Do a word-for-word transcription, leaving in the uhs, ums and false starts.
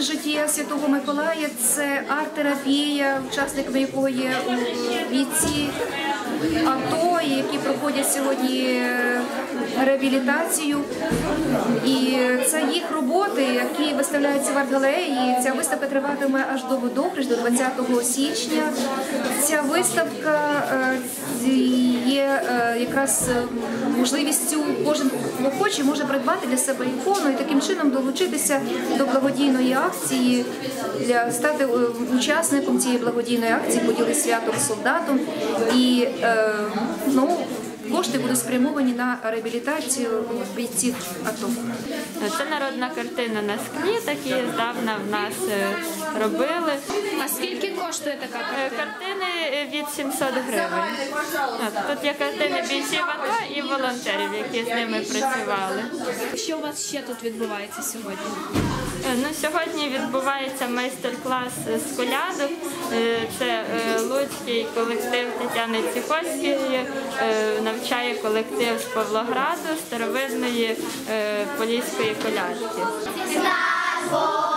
життя Святого Миколая – це арт-терапія, учасниками якої є бійці АТО, які проходять сьогодні реабілітацію. І це їх роботи, які виставляються в арт-галереї. Ця виставка триватиме аж до водохреща, до двадцятого січня. Ця виставка є якраз можливістю, кожен охочий може придбати для себе ікону і таким чином долучитися до благодійної акції, для стати учасником цієї благодійної акції «Поділи свято з солдатом». І ну, кошти будуть спрямовані на реабілітацію бійців АТО. Це народна картина на склі, такі здавна в нас робили. А скільки коштує така картина? Картини від сімсот гривень. Тут є картини бійців АТО і волонтерів, які з ними працювали. Що у вас ще тут відбувається сьогодні? Ну, сьогодні відбувається майстер-клас з коляду. Це луцький колектив Тетяни Ціхоцької, навчає колектив з Павлограду старовинної поліської колядки.